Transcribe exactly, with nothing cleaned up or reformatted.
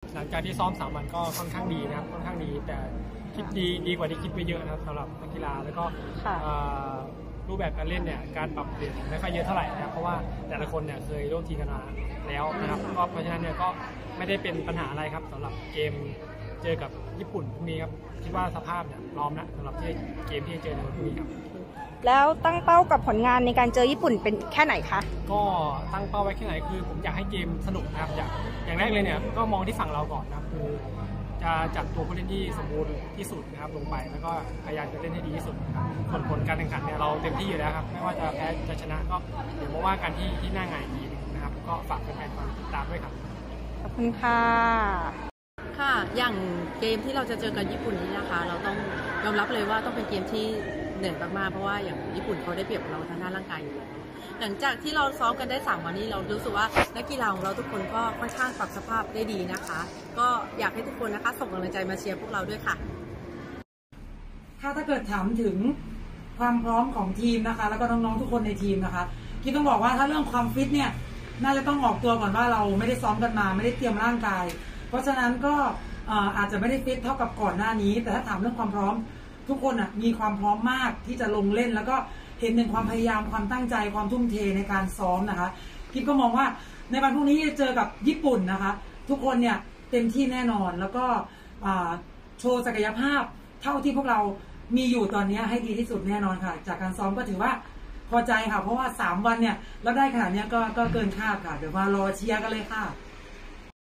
หลังจากที่ซ้อมสามวันก็ค่อนข้างดีนะครับค่อนข้างดีแต่คิดดีดีกว่าที่คิดไปเยอะนะครับสำหรับนักกีฬาแล้วก็รูปแบบการเล่นเนี่ยการปรับเปลี่ยนไม่ค่อยเยอะเท่าไหร่นะครับเพราะว่าแต่ละคนเนี่ยเคยร่วมทีมกันมาแล้วนะครับก็เพราะฉะนั้นเนี่ยก็ไม่ได้เป็นปัญหาอะไรครับสำหรับเกมเจอกับญี่ปุ่นพรุ่งนี้ครับคิดว่าสภาพเนี่ยพร้อมนะสำหรับที่เกมที่จะเจอในวันพรุ่งนี้ครับแล้วตั้งเป้ากับผลงานในการเจอญี่ปุ่นเป็นแค่ไหนคะก็ตั้งเป้าไว้แค่ไหนคือผมอยากให้เกมสนุกนะครับอยากอย่างแรกเลยเนี่ยก็มองที่ฝั่งเราก่อนนะครับคือจะจัดตัวผู้เล่นที่สมบูรณ์ที่สุดนะครับลงไปแล้วก็พยายามจะเล่นให้ดีที่สุดนะครับผลผลการแข่งขันเนี่ยเราเต็มที่อยู่แล้วครับไม่ว่าจะแพ้จะชนะก็เดี๋ยวมาว่ากันที่ที่หน้างานอีกนะครับก็ฝากแฟนๆติดตามด้วยครับขอบคุณค่ะค่ะอย่างเกมที่เราจะเจอกับญี่ปุ่นนี้นะคะเราต้องยอมรับเลยว่าต้องเป็นเกมที่เหนื่อยมากๆเพราะว่าอย่างญี่ปุ่นเขาได้เปรียบเราทางด้านร่างกายอยู่หลังจากที่เราซ้อมกันได้สามวันนี้เรารู้สึกว่านักกีฬาของเราทุกคนก็ค่อนข้างปรับสภาพได้ดีนะคะก็อยากให้ทุกคนนะคะส่งกำลังใจมาเชียร์พวกเราด้วยค่ะถ้าถ้าเกิดถามถึงความพร้อมของทีมนะคะแล้วก็น้องๆทุกคนในทีมนะคะกิ๊บต้องบอกว่าถ้าเรื่องความฟิตเนี่ยน่าจะต้องออกตัวก่อนว่าเราไม่ได้ซ้อมกันมาไม่ได้เตรียมร่างกายเพราะฉะนั้นก็อาจจะไม่ได้ฟิตเท่ากับก่อนหน้านี้แต่ถ้าถามเรื่องความพร้อมทุกคนอ่ะมีความพร้อมมากที่จะลงเล่นแล้วก็เห็นถึงความพยายามความตั้งใจความทุ่มเทในการซ้อมนะคะกิ๊บก็มองว่าในวันพรุ่งนี้จะเจอกับญี่ปุ่นนะคะทุกคนเนี่ยเต็มที่แน่นอนแล้วก็โชว์ศักยภาพเท่าที่พวกเรามีอยู่ตอนนี้ให้ดีที่สุดแน่นอนค่ะจากการซ้อมก็ถือว่าพอใจค่ะเพราะว่าสามวันเนี่ยเราได้ขนาดนี้ก็ก็เกินคาดค่ะเดี๋ยวมารอเชียร์กันเลยค่ะ